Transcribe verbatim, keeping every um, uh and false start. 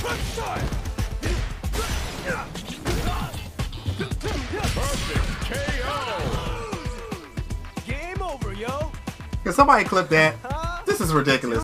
Perfect K O. Game over, yo. Can somebody clip that? This is ridiculous.